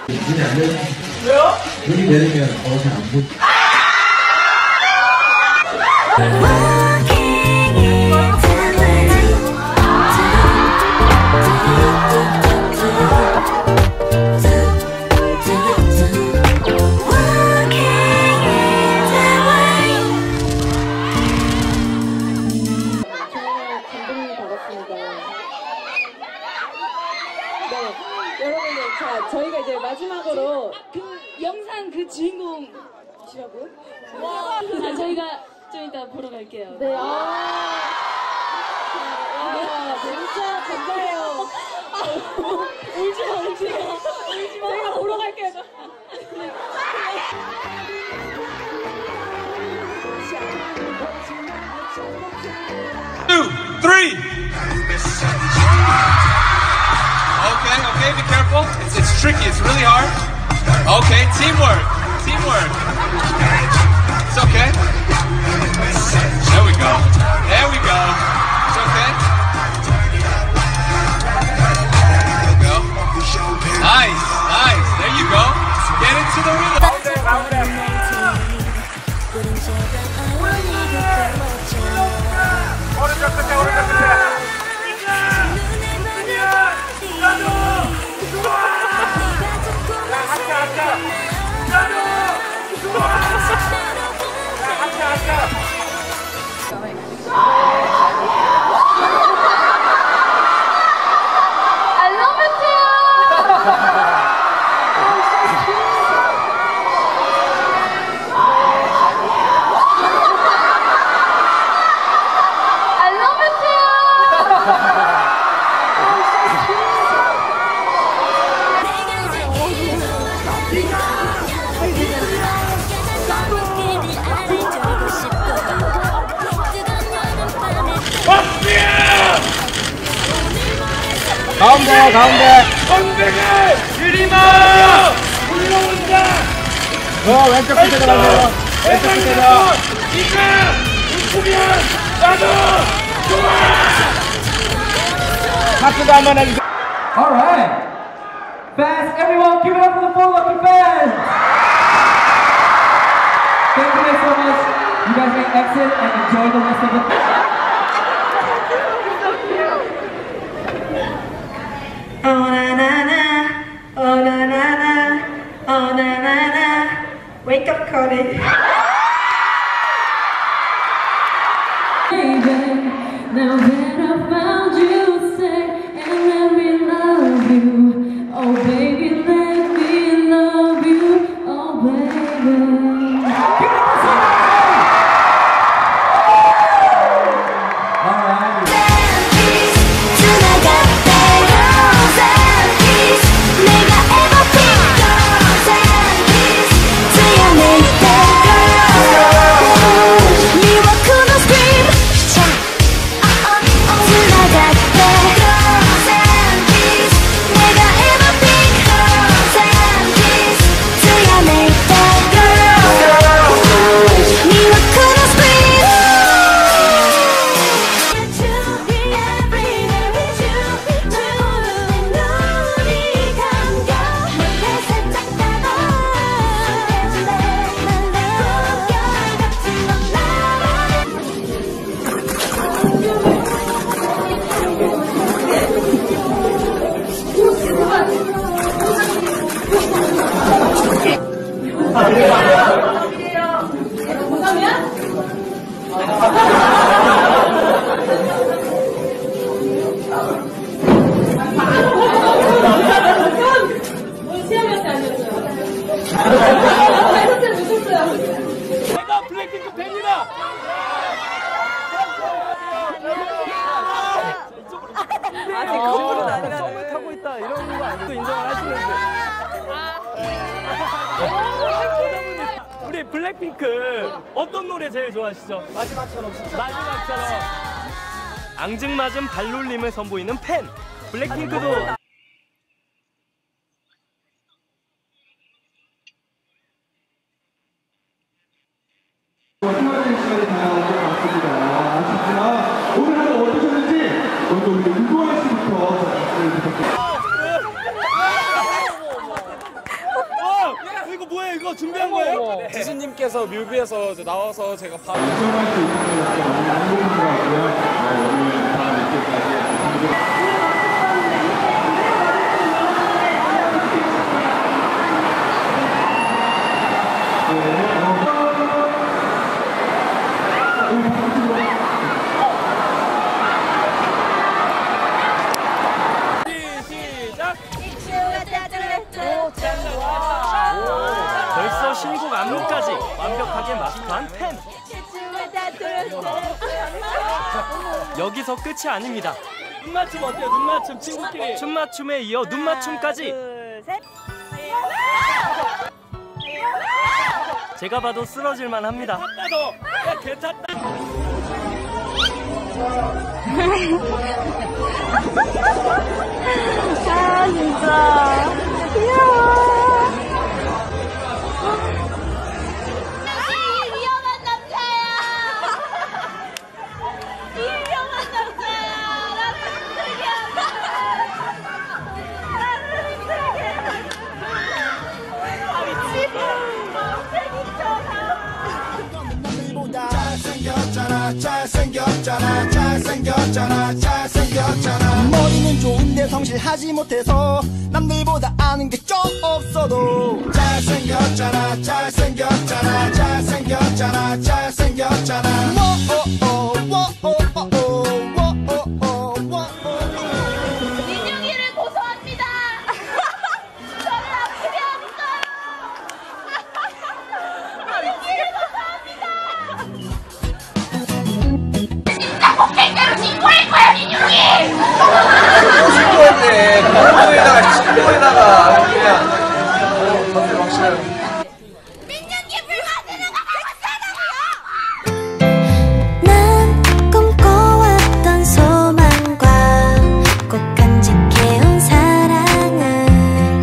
눈이 안 되는. 왜요? 눈이 내리면 잘 안 보지. 자, 저희가 이제 마지막으로 그 영상 그 주인공이시라고요? 와, 저희가 좀 이따 보러 갈게요. 네, 진짜 감사해요. 울지 마, 울지 마. 저희가 보러 갈게요. 2, 3. Okay, be careful. It's tricky, it's really hard. Okay, teamwork. It's okay. There we go. It's okay. There we go. Nice. There you go. Get into the rhythm. 가운데. 선생님! 유리마! 올라온다! 왼쪽 끝에다 가세요. 왼쪽 끝에다. 이가! 웃으면 나도! 좋아! 박수도 한번 해주세요. Alright. Fans, everyone give it up for the Four Lucky fans! Thank you guys so much. You guys may exit and enjoy the rest of the Wake up, Cody. Now that I found you, say and let me love you. Oh baby, let me love you. Oh baby. 내가 블랙핑크 팬이다! 아직 거꾸로 썸을 타고 있다 이런 거 아직도 인정을 하시는데. 우리 블랙핑크 어떤 노래 제일 좋아하시죠? 마지막처럼. 앙증맞은 발놀림을 선보이는 팬. 블랙핑크도 생활하는 시간이 다양한 것 같습니다. 아쉽지만 오늘 하루 어떠셨는지 먼저 우리 윤도환 씨부터 말씀을 부탁드립니다. 오늘 이거 준비한 거예요? 지수님께서 뮤비에서 나와서 제가 바로 인정할 수 있는 것이 너무 행복한 것 같고요. 오늘 밤 늦게까지 벌써 신곡 안무까지 완벽하게 마스터한 팬. 여기서 끝이 아닙니다. 눈맞춤 어때요? 눈맞춤 친구끼리. 춤맞춤에 이어 눈맞춤까지. 제가 봐도 쓰러질만 합니다. 야, 괜찮다. 아 진짜 귀여워. 이 위험한 남자야. 이 위험한 남자야. 나는 힘들게 나는 힘들게. 잘생겼잖아 머리는 좋은데 성실하지 못해서 남들보다 아는 게 좀 없어도 잘생겼잖아 민용이를 고소합니다. 저를 아프게 하니까요. 민용이를 고소합니다. 진짜 꼭대기로 신고할 거야 민용이. 신고했네. 방송에다가 그냥 민용이 불만드는 거 맞잖아요. 난 꿈꿔왔던 소망과 꼭 간직해온 사랑을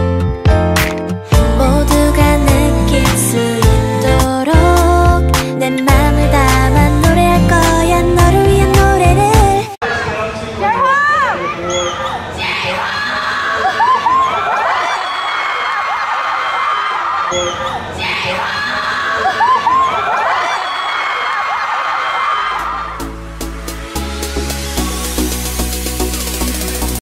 모두가 느낄 수 있도록 내 맘을 담아 노래할 거야 너를 위한 노래를. 제화!